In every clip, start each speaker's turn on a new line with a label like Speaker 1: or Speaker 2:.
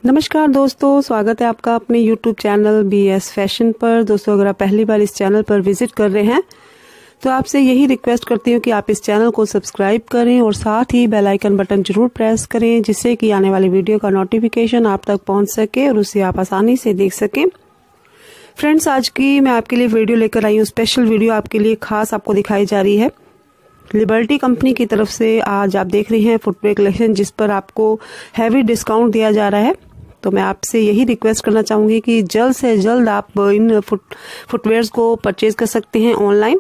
Speaker 1: नमस्कार दोस्तों, स्वागत है आपका अपने YouTube चैनल BS फैशन पर। दोस्तों, अगर आप पहली बार इस चैनल पर विजिट कर रहे हैं तो आपसे यही रिक्वेस्ट करती हूँ कि आप इस चैनल को सब्सक्राइब करें और साथ ही बेल आइकन बटन जरूर प्रेस करें, जिससे कि आने वाली वीडियो का नोटिफिकेशन आप तक पहुंच सके और उसे आप आसानी से देख सकें। फ्रेंड्स, आज की मैं आपके लिए वीडियो लेकर आई हूँ। स्पेशल वीडियो आपके लिए खास आपको दिखाई जा रही है। लिबर्टी कंपनी की तरफ से आज आप देख रहे हैं फुटवेयर कलेक्शन, जिस पर आपको हैवी डिस्काउंट दिया जा रहा है। तो मैं आपसे यही रिक्वेस्ट करना चाहूंगी कि जल्द से जल्द आप इन फुटवेयर्स को परचेज कर सकते हैं ऑनलाइन।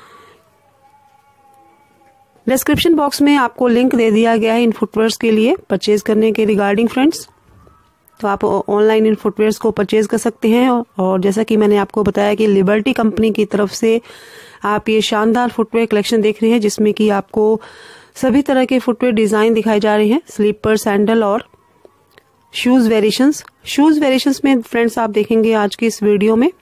Speaker 1: डिस्क्रिप्शन बॉक्स में आपको लिंक दे दिया गया है इन फुटवेयर्स के लिए परचेज करने के रिगार्डिंग फ्रेंड्स। तो आप ऑनलाइन इन फुटवेयर्स को परचेज कर सकते हैं। और जैसा कि मैंने आपको बताया कि लिबर्टी कंपनी की तरफ से आप ये शानदार फुटवेयर कलेक्शन देख रहे हैं, जिसमें कि आपको सभी तरह के फुटवेयर डिजाइन दिखाए जा रहे हैं, स्लीपर, सैंडल और शूज वेरिएशंस में फ्रेंड्स आप देखेंगे आज की इस वीडियो में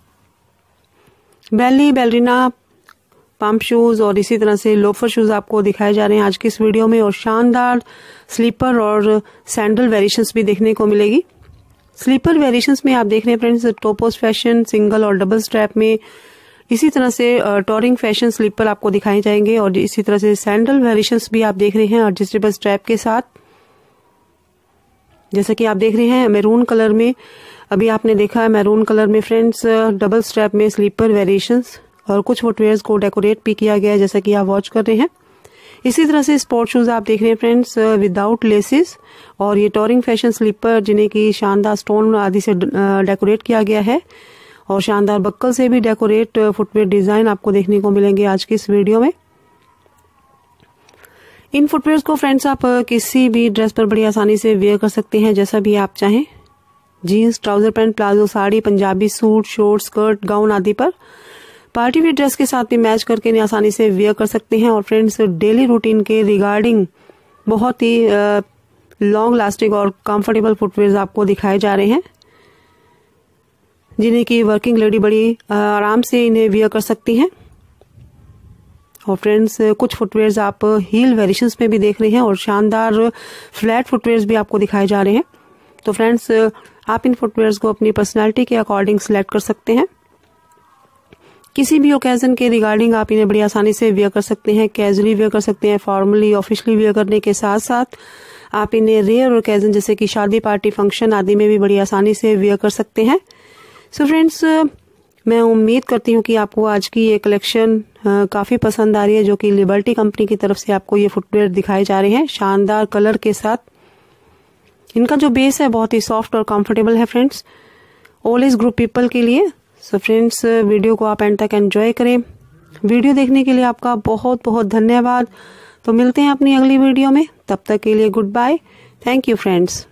Speaker 1: बेली, बैलरीना, पम्प शूज और इसी तरह से लोफर शूज आपको दिखाए जा रहे हैं आज की इस वीडियो में। और शानदार स्लीपर और सैंडल वेरिएशंस भी देखने को मिलेगी। स्लीपर वेरिएशंस में आप देख रहे हैं फ्रेंड्स टोपोस फैशन, सिंगल और डबल स्ट्रैप में, इसी तरह से टॉरिंग फैशन स्लीपर आपको दिखाए जाएंगे। और इसी तरह से सैंडल वेरिएशंस भी आप देख रहे हैं एडजस्टेबल स्ट्रैप के साथ, जैसा कि आप देख रहे हैं मैरून कलर में। अभी आपने देखा है मैरून कलर में फ्रेंड्स डबल स्ट्रैप में स्लीपर वेरिएशंस, और कुछ फुटवेयर्स को डेकोरेट भी किया गया है, जैसा कि आप वॉच कर रहे हैं। इसी तरह से स्पोर्ट शूज आप देख रहे हैं फ्रेंड्स विदाउट लेसेस, और ये टॉरिंग फैशन स्लीपर जिन्हें की शानदार स्टोन आदि से डेकोरेट किया गया है, और शानदार बक्कल से भी डेकोरेट फुटवेयर डिजाइन आपको देखने को मिलेंगे आज की इस वीडियो में। इन फुटवेयर्स को फ्रेंड्स आप किसी भी ड्रेस पर बड़ी आसानी से वेयर कर सकते हैं, जैसा भी आप चाहें। Jeans, trouser pant, palazzo, sari, Punjabi suit, short, skirt, gown आदि पर पार्टी वेयर ड्रेस के साथ भी मैच करके इन्हें आसानी से वेयर कर सकते हैं। और फ्रेंड्स, डेली रूटीन के रिगार्डिंग बहुत ही लॉन्ग लास्टिंग और कंफर्टेबल फुटवेयर्स आपको दिखाए जा रहे हैं, जिन्हें की वर्किंग लेडी बड़ी आराम से इन्हें वेयर कर सकती हैं। और फ्रेंड्स, कुछ फुटवेयर्स आप हील वेरिएशंस में भी देख रहे हैं, और शानदार फ्लैट फुटवेयर्स भी आपको दिखाए जा रहे हैं। तो फ्रेंड्स, आप इन फुटवेयर्स को अपनी पर्सनालिटी के अकॉर्डिंग सिलेक्ट कर सकते हैं। किसी भी ओकेजन के रिगार्डिंग आप इन्हें बड़ी आसानी से वेयर कर सकते हैं। कैजुअली वेयर कर सकते हैं, फॉर्मली, ऑफिशियली वेयर करने के साथ साथ आप इन्हें रेयर ओकेजन जैसे कि शादी, पार्टी, फंक्शन आदि में भी बड़ी आसानी से वेयर कर सकते हैं। सो फ्रेंड्स, मैं उम्मीद करती हूँ कि आपको आज की ये कलेक्शन काफी पसंद आ रही है, जो कि लिबर्टी कंपनी की तरफ से आपको ये फुटवेयर दिखाए जा रहे हैं शानदार कलर के साथ। इनका जो बेस है बहुत ही सॉफ्ट और कंफर्टेबल है friends, all age group people के लिए। सो फ्रेंड्स, वीडियो को आप एंड तक एंजॉय करें। वीडियो देखने के लिए आपका बहुत बहुत धन्यवाद। तो मिलते हैं अपनी अगली वीडियो में, तब तक के लिए good bye. Thank you friends.